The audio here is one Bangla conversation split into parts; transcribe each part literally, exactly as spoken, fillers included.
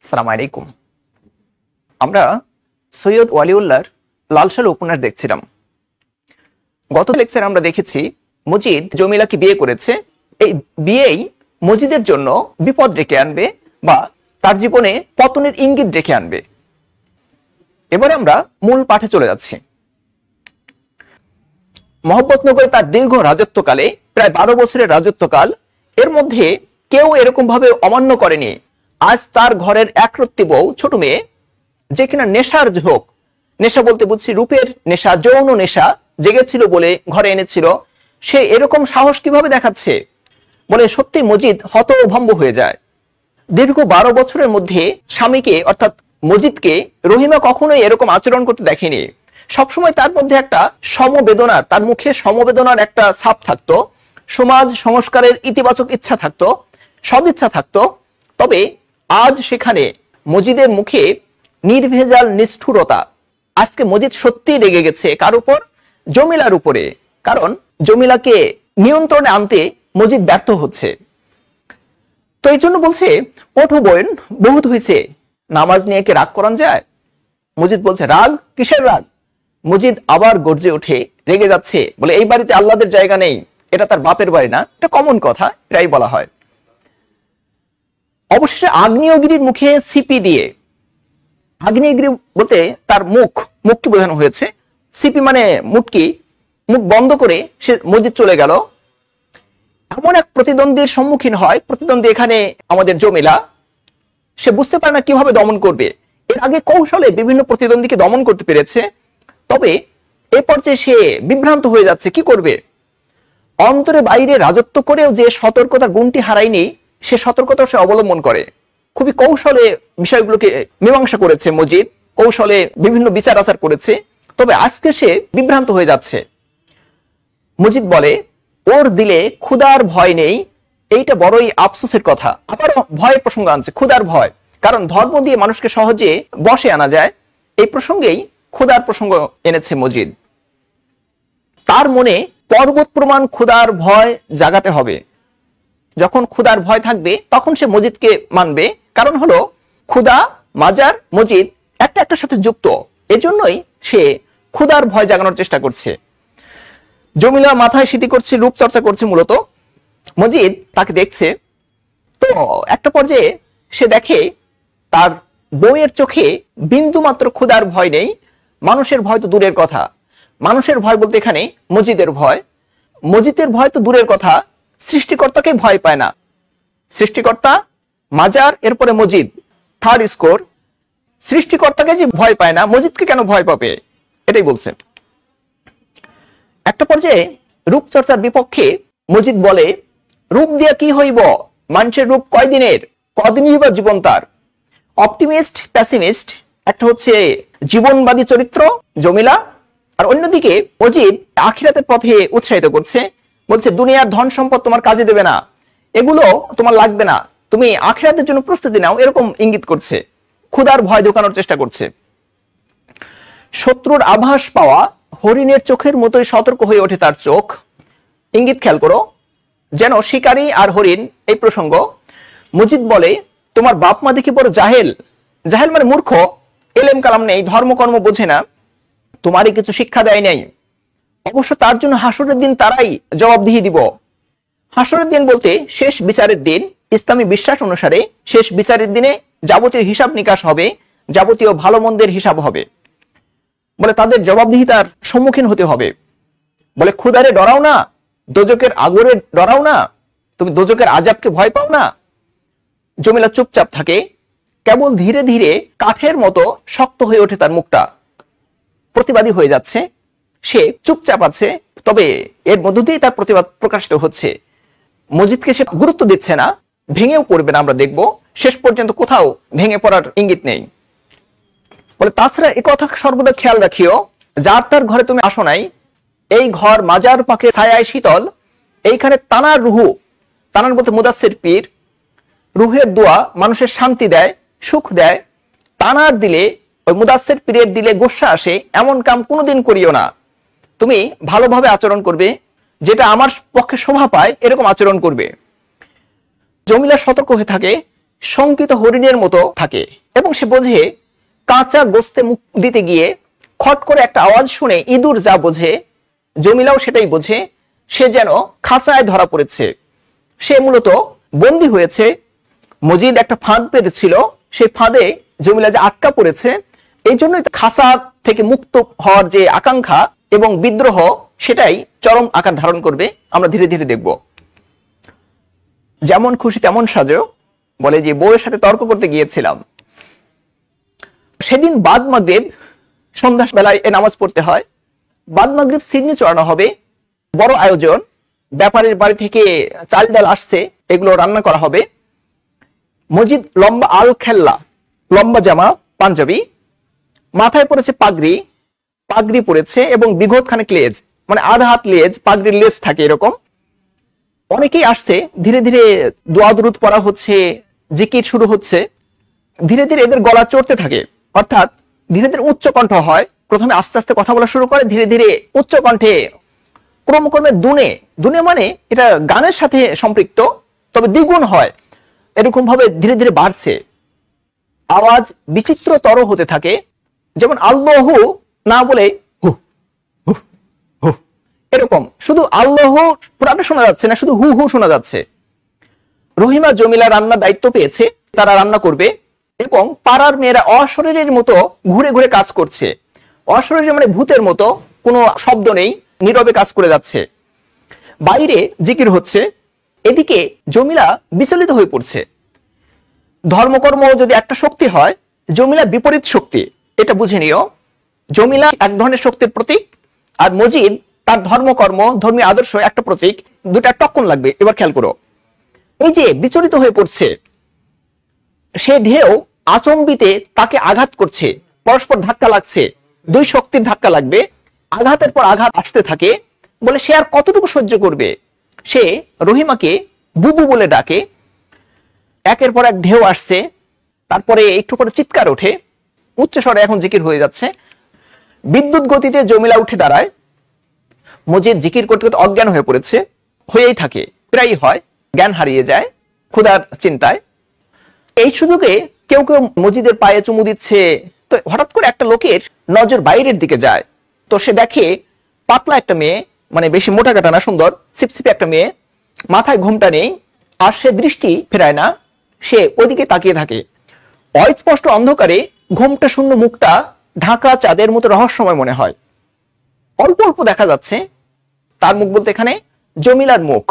আসসালামু আলাইকুম। আমরা সৈয়দ ওয়ালিউল্লাহর লালশালু উপন্যাস দেখছিলাম। গত লেকচারে আমরা দেখেছি মজিদ জমিলাকে বিয়ে করেছে। এই বিয়েই মজিদের জন্য বিপদ ডেকে আনবে বা তার জীবনে পতনের ইঙ্গিত ডেকে আনবে। এবারে আমরা মূল পাঠে চলে যাচ্ছি। মহব্বতনগরে তার দীর্ঘ রাজত্বকালে, প্রায় বারো বছরের রাজত্বকাল, এর মধ্যে কেউ এরকম ভাবে অমান্য করেনি। আজ তার ঘরের একরত্তি বউ, ছোট মেয়ে, যে কিনা নেশার ঝোঁক, নেশা বলতে বুঝছি রূপের নেশা, যৌন নেশা জেগেছিল বলে ঘরে এনেছিল, সে এরকম সাহস কিভাবে দেখাচ্ছে বলে সত্যি মজিদ হতভম্ব হয়ে যায়। দীর্ঘ বারো বছরের মধ্যে স্বামীকে অর্থাৎ মজিদকে রহিমা কখনোই এরকম আচরণ করতে দেখেনি। সবসময় তার মধ্যে একটা সমবেদনার, তার মুখে সমবেদনার একটা ছাপ থাকতো, সমাজ সংস্কারের ইতিবাচক ইচ্ছা থাকতো, সদিচ্ছা থাকতো। তবে আজ সেখানে মজিদের মুখে নির্ভেজাল নিষ্ঠুরতা। আজকে মজিদ সত্যি রেগে গেছে কার উপর? জমিলার উপরে। কারণ জমিলাকে নিয়ন্ত্রণে আনতে মজিদ ব্যর্থ হচ্ছে। তো এই জন্য বলছে, ওঠো বোন, বহুত হয়েছে, নামাজ নিয়ে কি রাগ করান যায়? মজিদ বলছে, রাগ? কিসের রাগ? মজিদ আবার গর্জে উঠে রেগে যাচ্ছে, বলে এই বাড়িতে আল্লাহদের জায়গা নেই, এটা তার বাপের বাড়ি না। এটা কমন কথা, এটাই বলা হয়। অবশেষে আগ্নেয়গিরির মুখে সিপি দিয়ে, আগ্নেয়গিরি বলতে তার মুখ, মুখকে বোঝানো হয়েছে, সিপি মানে মুটকি, মুখ বন্ধ করে সে মজিদ চলে গেল। এমন এক প্রতিদ্বন্দ্বীর সম্মুখীন হয়। প্রতিদ্বন্দ্বী এখানে আমাদের জমিলা। সে বুঝতে পারে না কিভাবে দমন করবে। এর আগে কৌশলে বিভিন্ন প্রতিদ্বন্দ্বীকে দমন করতে পেরেছে, তবে এ পর্যায়ে সে বিভ্রান্ত হয়ে যাচ্ছে। কি করবে? অন্তরে বাইরে রাজত্ব করেও যে সতর্কতার গুণটি হারায়নি, সে সতর্কতা সে অবলম্বন করে। খুবই কৌশলে বিষয়গুলোকে মীমাংসা করেছে মজিদ, কৌশলে বিভিন্ন বিচার আচার করেছে। তবে আজকে সে বিভ্রান্ত হয়ে যাচ্ছে। মজিদ বলে, ওর দিলে ক্ষুধার ভয় নেই, এইটা বড়ই আফসোসের কথা। আবার ভয়ের প্রসঙ্গ আনছে, ক্ষুধার ভয়। কারণ ধর্ম দিয়ে মানুষকে সহজে বশে আনা যায়। এই প্রসঙ্গেই ক্ষুধার প্রসঙ্গ এনেছে মজিদ। তার মনে পর্বত প্রমাণ ক্ষুধার ভয় জাগাতে হবে। যখন ক্ষুধার ভয় থাকবে তখন সে মজিদকে মানবে। কারণ হলো ক্ষুধা, মাজার, মজিদ একটা একটার সাথে যুক্ত। এজন্যই সে ক্ষুধার ভয় জাগানোর চেষ্টা করছে। জমিলা মাথায় স্মৃতি করছে, রূপচর্চা করছে মূলত। মজিদ তাকে দেখছে। তো একটা পর্যায়ে সে দেখে তার বউয়ের চোখে বিন্দু মাত্র ক্ষুধার ভয় নেই। মানুষের ভয় তো দূরের কথা। মানুষের ভয় বলতে এখানে মজিদের ভয়। মজিদের ভয় তো দূরের কথা, সৃষ্টিকর্তাকে ভয় পায় না। সৃষ্টিকর্তা, মাজার, এরপরে মজিদ, থার্ড স্কোর। সৃষ্টিকর্তাকে যে ভয় পায় না, মজিদকে কেন ভয় পাবে? এটাই বলছেন। একটা পর্যায়ে রূপচর্চার বিপক্ষে মজিদ বলে, রূপ দিয়া কি হইব? মানুষের রূপ কয়দিনের, কদিনই বা জীবন তার। অপটিমিস্ট, প্যাসিমিস্ট, একটা হচ্ছে জীবনবাদী চরিত্র জমিলা, আর অন্যদিকে মজিদ আখিরাতের পথে উৎসাহিত করছে। বলছে, দুনিয়ার ধন সম্পদ তোমার কাজে দেবে না, এগুলো তোমার লাগবে না, তুমি আখিরাতের জন্য প্রস্তুতি নাও, এরকম ইঙ্গিত করছে। ক্ষুধার ভয় ঢোকানোর চেষ্টা করছে। শত্রুর আভাস পাওয়া হরিণের চোখের মতোই সতর্ক হয়ে ওঠে তার চোখ। ইঙ্গিত খেয়াল করো, যেন শিকারী আর হরিণ এই প্রসঙ্গ। মজিদ বলে, তোমার বাপ মা দেখি বড় জাহেল। জাহেল মানে মূর্খ, এলেম কালাম নেই, ধর্মকর্ম বোঝে না, তোমারই কিছু শিক্ষা দেয় নাই। অবশ্য তার জন্য হাসরের দিন তারাই জবাবদিহি দিব। হাসরের দিন বলতে শেষ বিচারের দিন। ইসলামী বিশ্বাস অনুসারে শেষ বিচারের দিনে যাবতীয় হিসাব নিকাশ হবে, যাবতীয় ভালো মন্দের হিসাব হবে। বলে তাদের জবাবদিহিতার সম্মুখীন হতে হবে। বলে ক্ষুধারে ডরাও না, দোজকের আগুনে ডরাও না, তুমি দোজকের আযাবকে ভয় পাও না। জমিলা চুপচাপ থাকে। কেবল ধীরে ধীরে কাঠের মতো শক্ত হয়ে ওঠে তার মুখটা, প্রতিবাদী হয়ে যাচ্ছে। সে চুপচাপ আছে, তবে এর মধ্য দিয়ে তার প্রতিবাদ প্রকাশিত হচ্ছে। মজিদকে সে গুরুত্ব দিচ্ছে না, ভেঙেও পড়বে না। আমরা দেখব শেষ পর্যন্ত কোথাও ভেঙে পড়ার ইঙ্গিত নেই। বলে তাছাড়া এ কথা সর্বদা খেয়াল রাখিও, যার তার ঘরে তুমি আসো নাই, এই ঘর মাজার পাকে ছায়ায় শীতল। এইখানে তানার রুহু, তানার বলতে মুদাসসির পীর, রুহের দোয়া মানুষের শান্তি দেয়, সুখ দেয়। তানার দিলে, ওই মুদাসসির পীরের দিলে গোস্বা আসে, এমন কাম কোনোদিন করিও না। তুমি ভালোভাবে আচরণ করবে, যেটা আমার পক্ষে শোভা পায় এরকম আচরণ করবে। জমিলা সতর্ক হয়ে থাকে, শঙ্কিত হরিণের মতো থাকে। এবং সে বোঝে কাঁচা গোস্তে মুখ দিতে গিয়ে খট করে একটা আওয়াজ শুনে ইঁদুর যা বোঝে জমিলাও সেটাই বোঝে, সে যেন খাঁচায় ধরা পড়েছে। সে মূলত বন্দী হয়েছে। মজিদ একটা ফাঁদ পেতেছিল, সেই ফাঁদে জমিলা যে আটকা পড়েছে, এই জন্যই খাঁচা থেকে মুক্ত হওয়ার যে আকাঙ্ক্ষা এবং বিদ্রোহ সেটাই চরম আকার ধারণ করবে। আমরা ধীরে ধীরে দেখব। যেমন খুশি তেমন সাজো বলে যে বউয়ের সাথে তর্ক করতে গিয়েছিলাম। সেদিন বাদ মাগরিব, সন্ধ্যা বেলায় এ নামাজ পড়তে হয়। বাদ মাগরিব সিডনি চড়ানো হবে, বড় আয়োজন। ব্যাপারীর বাড়ি থেকে চাল ডাল আসছে, এগুলো রান্না করা হবে। মজিদ লম্বা আল খেল্লা, লম্বা জামা পাঞ্জাবি, মাথায় পড়েছে পাগড়ি, পাগড়ি পড়েছে এবং বিঘত খানেক লেজ, মানে আধা হাত লেজ, পাগড়ির লেজ থাকে এরকম। অনেকেই আসছে, ধীরে ধীরে দোয়া দুরুদ পড়া হচ্ছে, জিকির শুরু হচ্ছে। ধীরে ধীরে এদের গলা চড়তে থাকে, অর্থাৎ ধীরে ধীরে উচ্চ কণ্ঠ হয়। প্রথমে আস্তে আস্তে কথা বলা শুরু করে, ধীরে ধীরে উচ্চ কণ্ঠে ক্রমক্রমে দুনে, দুনে মানে এটা গানের সাথে সম্পৃক্ত, তবে দ্বিগুণ হয়। এরকম ভাবে ধীরে ধীরে বাড়ছে। আওয়াজ বিচিত্রতর হতে থাকে। যেমন আল্লাহু না বলে হু হু হু, এরকম শুধু আল্লাহ পুরাটা শোনা যাচ্ছে না, শুধু হু হু শোনা যাচ্ছে। রহিমা জমিলা রান্নার দায়িত্ব পেয়েছে, তারা রান্না করবে এবং পাড়ার মেয়েরা অশরীরের মতো ঘুরে ঘুরে কাজ করছে। অশরীরে মানে ভূতের মতো, কোনো শব্দ নেই, নীরবে কাজ করে যাচ্ছে। বাইরে জিকির হচ্ছে, এদিকে জমিলা বিচলিত হয়ে পড়ছে। ধর্মকর্ম যদি একটা শক্তি হয়, জমিলা বিপরীত শক্তি, এটা বুঝে নিও। জমিলা এক ধরনের শক্তির প্রতীক, আর মজিদ তার ধর্মকর্ম, ধর্মীয় আদর্শ একটা প্রতীক। দুটা টক্কন লাগবে। এবার খেয়াল করো, এই যে বিচলিত হয়ে পড়ছে, সে ঢেউ আচম্বিতে তাকে আঘাত করছে, পরস্পর ধাক্কা লাগছে, দুই শক্তির ধাক্কা লাগবে, আঘাতের পর আঘাত আসতে থাকে। বলে সে আর কতটুকু সহ্য করবে? সে রহিমাকে বুবু বলে ডাকে। একের পর এক ঢেউ আসছে, তারপরে একটু পরে চিৎকার ওঠে, উচ্চস্বরে এখন জিকির হয়ে যাচ্ছে। বিদ্যুৎ গতিতে জমিলা উঠে দাঁড়ায়। মজিদ জিকির করতে করতে অজ্ঞান হয়ে পড়েছে, হয়েই থাকে, প্রায়ই হয়, জ্ঞান হারিয়ে যায় ক্ষুধার চিন্তায়। এই সুযোগে কেউ কেউ মজিদের পায়ে চুমু দিচ্ছে। তো হঠাৎ করে একটা লোকের নজর বাইরের দিকে যায়, তো সে দেখে পাতলা একটা মেয়ে, মানে বেশি মোটা কাটা না, সুন্দর সিপসিপে একটা মেয়ে, মাথায় ঘোমটা নেই, আর সে দৃষ্টি ফেরায় না, সে ওদিকে তাকিয়ে থাকে। অস্পষ্ট অন্ধকারে ঘোমটা শূন্য মুখটা ঢাকা চাঁদের মতো রহস্যময় মনে হয়। অল্প অল্প দেখা যাচ্ছে তার মুখ, বলতে এখানে জমিলার মুখ।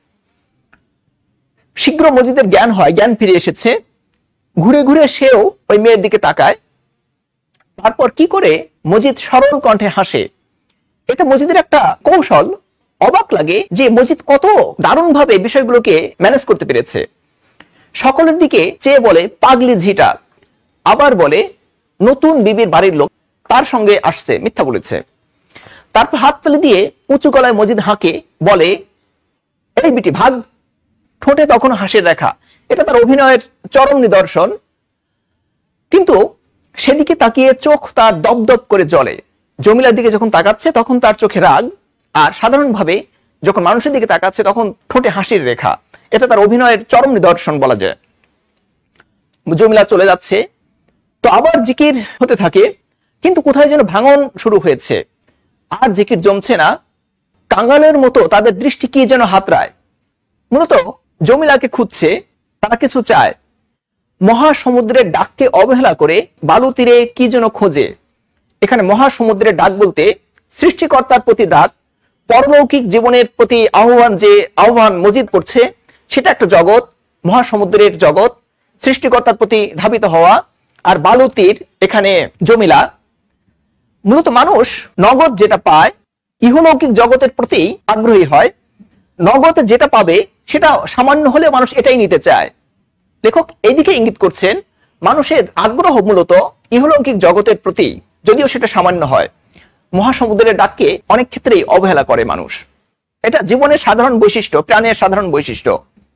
শীঘ্র মজিদের জ্ঞান হয়, জ্ঞান ফিরে এসেছে। ঘুরে ঘুরে সেও ওই মেয়ের দিকে তাকায়। তারপর কি করে মজিদ সরল কণ্ঠে হাসে। এটা মজিদের একটা কৌশল। অবাক লাগে যে মজিদ কত দারুণ ভাবে বিষয়গুলোকে ম্যানেজ করতে পেরেছে। সকলের দিকে চেয়ে বলে পাগলি ঝিটা, আবার বলে নতুন বিবির বাড়ির লোক তার সঙ্গে আসছে, মিথ্যা বলেছে। তারপর হাততালি দিয়ে উঁচু গলায় মজিদ হাঁকে, বলে এই বিটি ভাগ। ঠোঁটে তখন হাসির রেখা। এটা তার অভিনয়ের চরম নিদর্শন। কিন্তু সেদিকে তাকিয়ে চোখ তার দপদপ করে জ্বলে। জমিলার দিকে যখন তাকাচ্ছে তখন তার চোখে রাগ, আর সাধারণভাবে যখন মানুষের দিকে তাকাচ্ছে তখন ঠোঁটে হাসির রেখা। এটা তার অভিনয়ের চরম নিদর্শন বলা যায়। জমিলা চলে যাচ্ছে, তো আবার জিকির হতে থাকে, কিন্তু কোথায় যেন ভাঙন শুরু হয়েছে। আর জিকির জমছে না। কাঙ্গালের মতো তাদের দৃষ্টি কি যেন হাতড়ায়। মূলত জমিলাকে খুঁজছে, তারা কিছু চায়। মহাসমুদ্রের ডাককে অবহেলা করে বালু তীরে কি যেন খোঁজে। এখানে মহাসমুদ্রের ডাক বলতে সৃষ্টিকর্তার প্রতি ডাক, পরলৌকিক জীবনের প্রতি আহ্বান। যে আহ্বান মজিদ করছে সেটা একটা জগৎ, মহাসমুদ্রের জগৎ, সৃষ্টিকর্তার প্রতি ধাবিত হওয়া। আর বালু তীর এখানে জমিলা। মূলত মানুষ নগদ যেটা পায়, ইহলৌকিক জগতের প্রতি আগ্রহী হয়। নগদে যেটা পাবে সেটা সামান্য হলে মানুষ এটাই নিতে চায়। লেখক এইদিকে ইঙ্গিত করছেন, মানুষের আগ্রহ মূলত ইহলৌকিক জগতের প্রতি, যদিও সেটা সামান্য হয়। মহাসমুদ্রের ডাককে অনেক ক্ষেত্রেই অবহেলা করে মানুষ। এটা জীবনের সাধারণ বৈশিষ্ট্য, প্রাণের সাধারণ বৈশিষ্ট্য।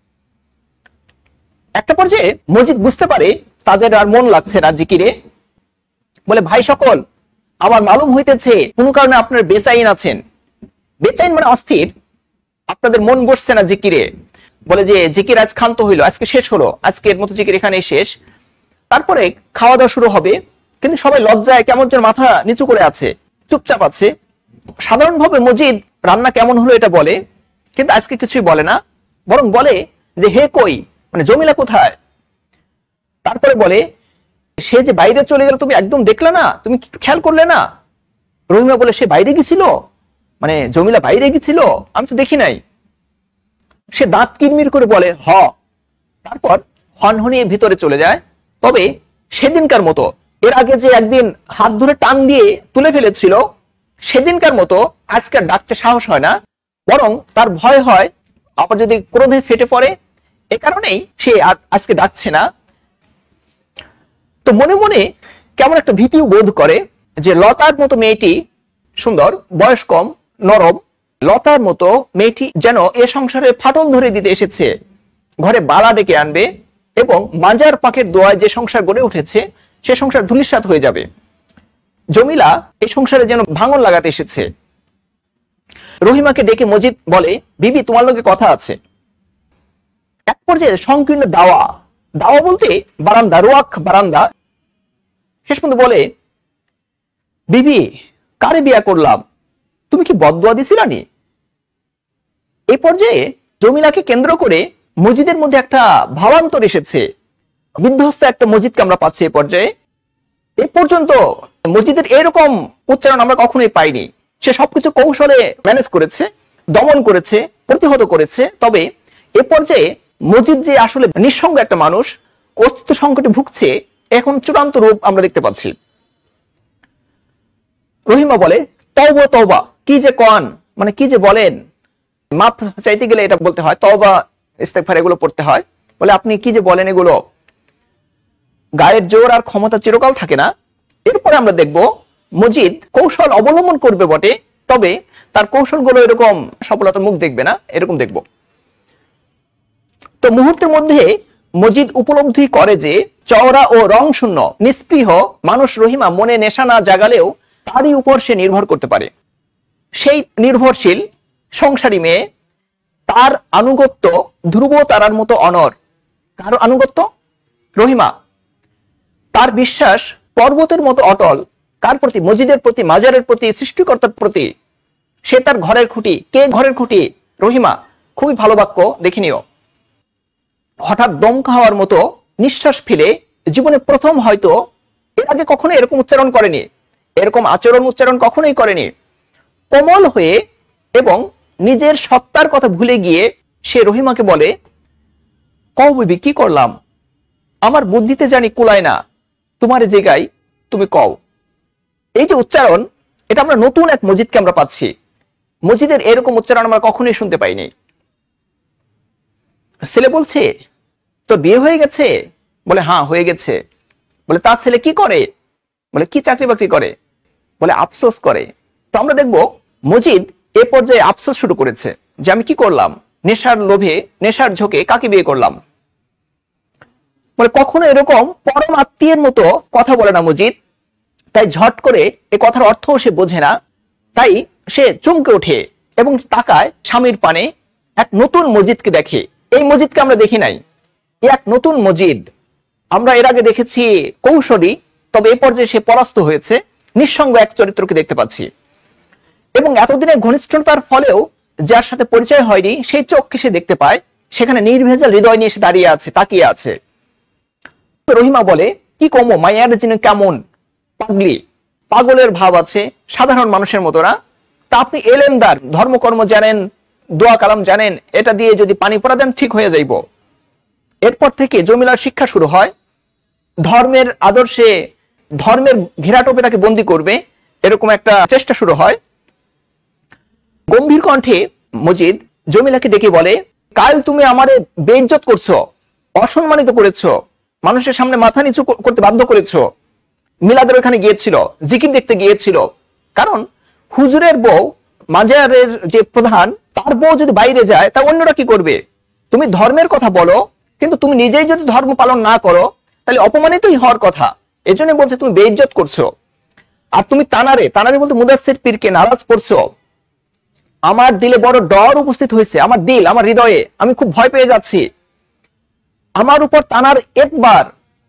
একটা পর্যায়ে মজিদ বুঝতে পারে তাদের আর মন লাগছে না জিকিরে। বলে ভাই সকল, আমার মালুম হইতেছে কোন কারণে আপনার বেচাইন আছেন। বেচাইন মানে অস্থির, আপনাদের মন বসছে না জিকিরে। বলে যে জিকির আজ ক্ষান্ত হইলো, আজকে শেষ হলো, আজকের মতো জিকির এখানে শেষ। তারপরে খাওয়া দাওয়া শুরু হবে, কিন্তু সবাই লজ্জায় কেমন যেন মাথা নিচু করে আছে, চুপচাপ আছে। সাধারণভাবে মজিদ রান্না কেমন হলো এটা বলে, কিন্তু আজকে কিছুই বলে না, বরং বলে যে হে কই, মানে জমিলা কোথায়। তারপরে বলে সে যে বাইরে চলে গেল তুমি একদম দেখলে না, তুমি কি খেয়াল করলে না? রহিমা বলে সে বাইরে গেছিল, মানে জমিলা বাইরে গেছিল, আমি তো দেখি নাই। সে দাঁত কিরমির করে বলে হ। তারপর হনহনিয়ে ভিতরে চলে যায়। তবে সেদিনকার মতো, এর আগে যে একদিন হাত ধরে টান দিয়ে তুলে ফেলেছিল, সেদিনকার মতো আজকে ডাকতে সাহস হয় না, বরং তার ভয় হয় আবার যদি ক্রোধে ফেটে পড়ে, এ কারণেই সে আর আজকে ডাকছে না। তো মনে মনে কেমন একটা ভীতিও বোধ করে যে লতার মতো মেয়েটি সুন্দর, বয়স কম, নরম, লতার মতো মেয়েটি যেন এ সংসারে ফাটল ধরে দিতে এসেছে, ঘরে বালা ডেকে আনবে এবং মাজার পাকের দোয়ায় যে সংসার গড়ে উঠেছে সে সংসার ধূলিসাৎ হয়ে যাবে। জমিলা এই সংসারে যেন ভাঙন লাগাতে এসেছে। রহিমাকে ডেকে মজিদ বলে বিবি তোমার লগে কথা আছে। এক পর্যায়ে সংকীর্ণ দাওয়া, দাওয়া বলতে বারান্দা, রোয়াক বারান্দা। শেষ পর্যন্ত বলে বিবি কারে বিয়া করলাম, তুমি কি বদদোয়া দিছিলা নি? এই পর্যায়ে জমিলাকে কেন্দ্র করে মজিদের মধ্যে একটা ভাবান্তর এসেছে, বিধ্বস্ত একটা মজিদকে আমরা পাচ্ছি এই পর্যায়ে। এ পর্যন্ত মজিদের এরকম উচ্চারণ আমরা কখনোই পাইনি। সে সবকিছু কৌশলে ম্যানেজ করেছে, দমন করেছে, প্রতিহত করেছে। তবে এ পর্যায়ে মজিদ যে আসলে নিঃসঙ্গ একটা মানুষ, অস্তিত্ব সংকটে ভুগছে, এখন চূড়ান্ত রূপ আমরা দেখতে পাচ্ছি। রহিমা বলে তওবা তওবা, কি যে কন, মানে কি যে বলেন, মাপ চাইতে গেলে এটা বলতে হয়, তওবা ইস্তেগফার এগুলো পড়তে হয়। বলে আপনি কি যে বলেন এগুলো, গায়ের জোর আর ক্ষমতা চিরকাল থাকে না। এরপরে আমরা দেখব মজিদ কৌশল অবলম্বন করবে বটে, তবে তার কৌশলগুলো এরকম সফলতার মুখ দেখবে না, এরকম দেখব। তো মুহূর্তের মধ্যে মজিদ উপলব্ধি করে যে চওড়া ও রং শূন্য নিস্পৃহ মানুষ রহিমা মনে নেশা না জাগালেও তারই উপর সে নির্ভর করতে পারে। সেই নির্ভরশীল সংসারী মেয়ে, তার আনুগত্য ধ্রুব তারার মতো অনর। কার আনুগত্য? রহিমা। তার বিশ্বাস পর্বতের মতো অটল। কার প্রতি? মজিদের প্রতি, মাজারের প্রতি, সৃষ্টিকর্তার প্রতি। সে তার ঘরের খুঁটি। কে ঘরের খুঁটি? রহিমা। খুবই ভালো বাক্য, দেখে নিও। হঠাৎ দমকা হওয়ার মতো নিঃশ্বাস ফেলে, জীবনে প্রথম হয়তো, এর আগে কখনো এরকম উচ্চারণ করেনি, এরকম আচরণ উচ্চারণ কখনোই করেনি। কোমল হয়ে এবং নিজের সত্তার কথা ভুলে গিয়ে সে রহিমাকে বলে কও বিবি কি করলাম, আমার বুদ্ধিতে জানি কুলায় না, তোমার জায়গায় তুমি কও। এই যে উচ্চারণ, এটা আমরা নতুন এক মজিদকে আমরা পাচ্ছি। মজিদের এরকম উচ্চারণ আমরা কখনোই শুনতে পাইনি। ছেলে বলছে তোর বিয়ে হয়ে গেছে? বলে হ্যাঁ হয়ে গেছে। বলে তার ছেলে কি করে? বলে কি চাকরি বাকরি করে? বলে আফসোস করে। তো আমরা দেখব মজিদ এ পর্যায়ে আফসোস শুরু করেছে যে আমি কি করলাম, নেশার লোভে, নেশার ঝোঁকে কাকে বিয়ে করলাম। বলে কখনো এরকম পরম আত্মীয়ের মতো কথা বলে না মজিদ, তাই ঝট করে এ কথার অর্থ সে বোঝে না। তাই সে চমকে ওঠে এবং তাকায় স্বামীর পানে। এক নতুন মজিদকে দেখে। এই মজিদকে আমরা দেখি নাই, এক নতুন মজিদ। আমরা এর আগে দেখেছি কৌশলী, তবে এ পর্যায়ে সে পরাস্ত হয়েছে, নিঃসঙ্গ এক চরিত্রকে দেখতে পাচ্ছি। এবং এতদিনের ঘনিষ্ঠতার ফলেও যার সাথে পরিচয় হয়নি, সেই চোখকে সে দেখতে পায়, সেখানে নির্ভেজাল হৃদয় নিয়ে সে দাঁড়িয়ে আছে, তাকিয়ে আছে। রহিমা বলে কি কমো, মাইয়ার যিনি কেমন পাগলি, পাগলের ভাব আছে, সাধারণ মানুষের মতো না। তা আপনি এলেমদার, ধর্মকর্ম জানেন, দোয়া কালাম জানেন, এটা দিয়ে যদি পানি পড়া দেন ঠিক হয়ে যাইব। এরপর থেকে জমিলার শিক্ষা শুরু হয়। ধর্মের আদর্শে, ধর্মের ঘেরাটোপে তাকে বন্দী করবে, এরকম একটা চেষ্টা শুরু হয়। গম্ভীর কণ্ঠে মজিদ জমিলাকে ডেকে বলে কাল তুমি আমারে বেইজ্জত করছো, অসম্মানিত করেছো, মানুষের সামনে মাথা নিচু করতে বাধ্য করেছো। মিলাদের ওখানে গিয়েছিল, জিকির দেখতে গিয়েছিল, কারণ হুজুরের বউ, মাজারের যে প্রধান, তার বউ যদি বাইরে যায় তা অন্যরা কি করবে? তুমি ধর্মের কথা বলো, কিন্তু তুমি নিজেই যদি ধর্ম পালন না করো তাহলে অপমানিতই হওয়ার কথা। এজন্য বলছে তুমি বেইজ্জত করছো। আর তুমি তানারে, তানারে বলতে মুদাসসির পীরকে নারাজ করছো। আমার দিলে বড় ডর উপস্থিত হয়েছে, আমার দিল, আমার হৃদয়ে আমি খুব ভয় পেয়ে যাচ্ছি। আমার উপর তানার একবার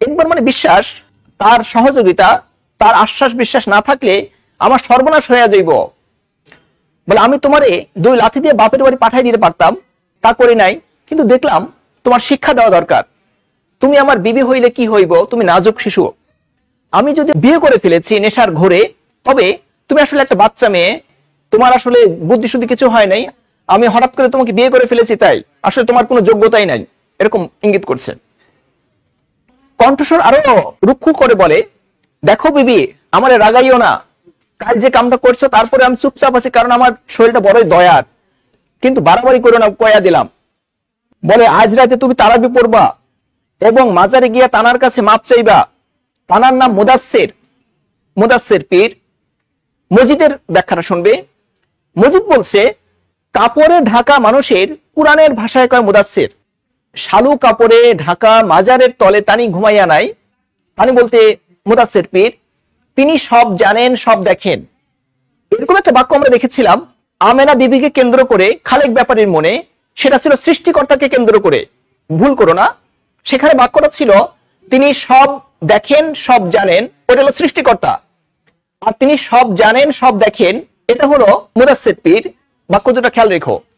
একবার মানে বিশ্বাস, তার সহযোগিতা, তার আশ্বাস বিশ্বাস না থাকলে আমার সর্বনাশ হয়ে যাইব। বলে আমি তোমারে দুই লাথি দিয়ে বাপের বাড়ি পাঠাই দিতে পারতাম, তা করি নাই, কিন্তু দেখলাম তোমার শিক্ষা দেওয়া দরকার। তুমি আমার বিবি হইলে কি হইব, তুমি নাজুক শিশু। আমি যদি বিয়ে করে ফেলেছি নেশার ঘোরে, তবে তুমি আসলে একটা বাচ্চা মেয়ে, তোমার আসলে বুদ্ধি শুদ্ধি কিছু হয় নাই, আমি হঠাৎ করে তোমাকে বিয়ে করে ফেলেছি, তাই আসলে তোমার কোনো যোগ্যতাই নাই, এরকম ইঙ্গিত করছে। কণ্ঠস্বর আরো রুক্ষ করে বলে, দেখো বিবি, আমারে রাগাইও না, কাল যে কামটা করছো তারপরে আমি চুপচাপ আছি, কারণ আমার শরীরটা বড়ই দয়ার, কিন্তু বাড়াবাড়ি করো না, কয়া দিলাম। বলে আজ রাতে তুমি তারাবি পড়বা এবং মাজারে গিয়া তানার কাছে মাপ চাইবা। তানার নাম মুদাসসির, মুদাসসির পীর। মজিদের ব্যাখ্যাটা শুনবে। মজিদ বলছে, কাপড়ে ঢাকা মানুষের কুরআনের ভাষায় কয় মুদাসসির। শালু কাপড়ে ঢাকা মাজারের তলে তানি ঘুমাইয়া নাই, তানি বলতে মুদাসসির পীর, তিনি সব জানেন, সব দেখেন। এরকম একটা বাক্য আমরা দেখেছিলাম আমেনা বিবিকে কেন্দ্র করে খালেক ব্যাপারীর মনে, সেটা ছিল সৃষ্টিকর্তাকে কেন্দ্র করে, ভুল করো না। সেখানে বাক্যটা ছিল তিনি সব দেখেন, সব জানেন, ওটা হলো সৃষ্টিকর্তা। আর তিনি সব জানেন, সব দেখেন, এটা হলো মুদাসসির পীর। বাক্য দুটো খেয়াল রেখো।